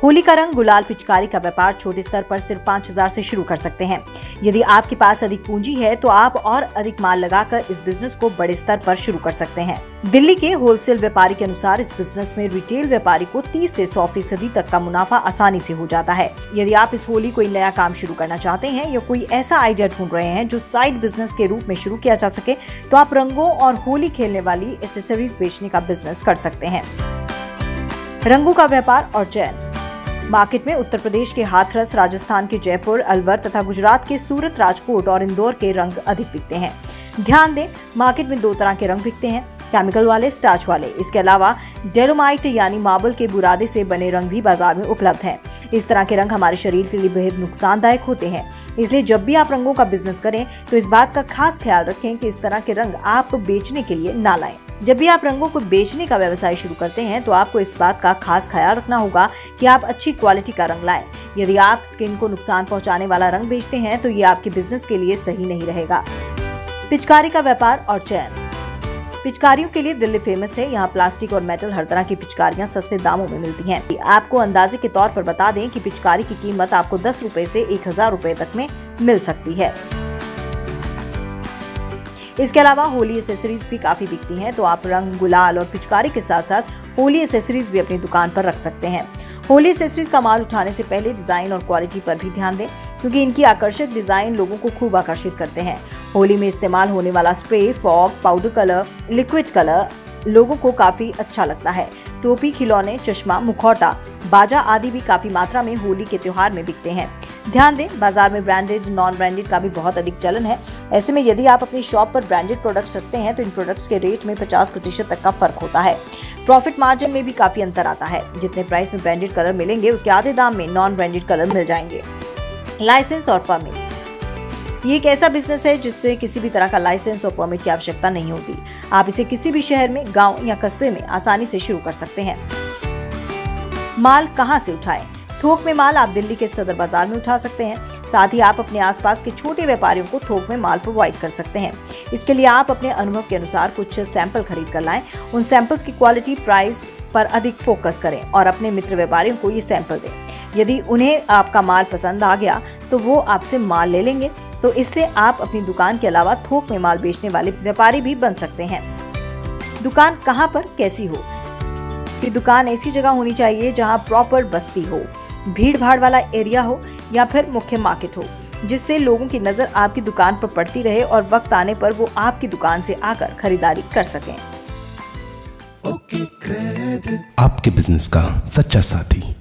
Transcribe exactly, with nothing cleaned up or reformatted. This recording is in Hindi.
होली का रंग गुलाल पिचकारी का व्यापार छोटे स्तर पर सिर्फ पाँच हजार से शुरू कर सकते हैं। यदि आपके पास अधिक पूंजी है तो आप और अधिक माल लगाकर इस बिजनेस को बड़े स्तर पर शुरू कर सकते हैं। दिल्ली के होलसेल व्यापारी के अनुसार इस बिजनेस में रिटेल व्यापारी को तीस से सौ फीसदी तक का मुनाफा आसानी से हो जाता है। यदि आप इस होली कोई नया काम शुरू करना चाहते हैं या कोई ऐसा आइडिया ढूंढ रहे हैं जो साइड बिजनेस के रूप में शुरू किया जा सके, तो आप रंगों और होली खेलने वाली एक्सेसरीज बेचने का बिजनेस कर सकते हैं। रंगों का व्यापार और चयन। मार्केट में उत्तर प्रदेश के हाथरस, राजस्थान के जयपुर, अलवर तथा गुजरात के सूरत, राजकोट और इंदौर के रंग अधिक बिकते हैं। ध्यान दें, मार्केट में दो तरह के रंग बिकते हैं, केमिकल वाले, स्टार्च वाले। इसके अलावा डेलोमाइट यानी मार्बल के बुरादे से बने रंग भी बाजार में उपलब्ध हैं। इस तरह के रंग हमारे शरीर के लिए बेहद नुकसानदायक होते हैं, इसलिए जब भी आप रंगों का बिजनेस करें तो इस बात का खास ख्याल रखें कि इस तरह के रंग आप बेचने के लिए ना लाएं। जब भी आप रंगों को बेचने का व्यवसाय शुरू करते हैं तो आपको इस बात का खास ख्याल रखना होगा कि आप अच्छी क्वालिटी का रंग लाएं। यदि आप स्किन को नुकसान पहुंचाने वाला रंग बेचते हैं तो ये आपके बिजनेस के लिए सही नहीं रहेगा। पिचकारी का व्यापार और चयन। पिचकारियों के लिए दिल्ली फेमस है। यहाँ प्लास्टिक और मेटल हर तरह की पिचकारियाँ सस्ते दामों में मिलती हैं। आपको अंदाजे के तौर पर बता दें कि पिचकारी की कीमत आपको दस रुपए से एक हजार रुपए तक में मिल सकती है। इसके अलावा होली एसेसरीज भी काफी बिकती हैं, तो आप रंग, गुलाल और पिचकारी के साथ साथ होली एसेसरीज भी अपनी दुकान पर रख सकते हैं। होली एसेसरीज का माल उठाने से पहले डिजाइन और क्वालिटी पर भी ध्यान दें, क्योंकि इनकी आकर्षक डिजाइन लोगों को खूब आकर्षित करते हैं। होली में इस्तेमाल होने वाला spray, fog, powder colour, liquid colour लोगों को काफी अच्छा लगता है। टोपी, खिलौने, चश्मा, मुखौटा, बाजा आदि भी काफी मात्रा में होली के त्योहार में बिकते हैं। ध्यान दें, बाजार में ब्रांडेड, नॉन ब्रांडेड का भी बहुत अधिक चलन है। ऐसे में यदि आप अपनी शॉप पर ब्रांडेड प्रोडक्ट्स रखते हैं तो इन प्रोडक्ट्स के रेट में पचास प्रतिशत तक का फर्क होता है। प्रॉफिट मार्जिन में भी काफी अंतर आता है। जितने प्राइस में ब्रांडेड कलर मिलेंगे उसके आधे दाम में नॉन ब्रांडेड कलर मिल जाएंगे। लाइसेंस और परमिट। ये एक ऐसा बिजनेस है जिससे किसी भी तरह का लाइसेंस और परमिट की आवश्यकता नहीं होती। आप इसे किसी भी शहर में, गाँव या कस्बे में आसानी से शुरू कर सकते हैं। माल कहाँ से उठाएं? थोक में माल आप दिल्ली के सदर बाजार में उठा सकते हैं। साथ ही आप अपने आसपास के छोटे व्यापारियों को थोक में माल प्रोवाइड कर सकते हैं। इसके लिए आप अपने अनुभव के अनुसार कुछ सैंपल खरीद कर लाएं। उन सैंपल्स की क्वालिटी, प्राइस पर अधिक फोकस करें और अपने मित्र व्यापारियों को ये सैंपल दें। यदि उन्हें आपका माल पसंद आ गया तो वो आपसे माल ले लेंगे। तो इससे आप अपनी दुकान के अलावा थोक में माल बेचने वाले व्यापारी भी बन सकते हैं। दुकान कहाँ पर कैसी हो? कि दुकान ऐसी जगह होनी चाहिए जहाँ प्रॉपर बस्ती हो, भीड़ भाड़ वाला एरिया हो या फिर मुख्य मार्केट हो, जिससे लोगों की नजर आपकी दुकान पर पड़ती रहे और वक्त आने पर वो आपकी दुकान से आकर खरीदारी कर सकें। आपके बिजनेस का सच्चा साथी।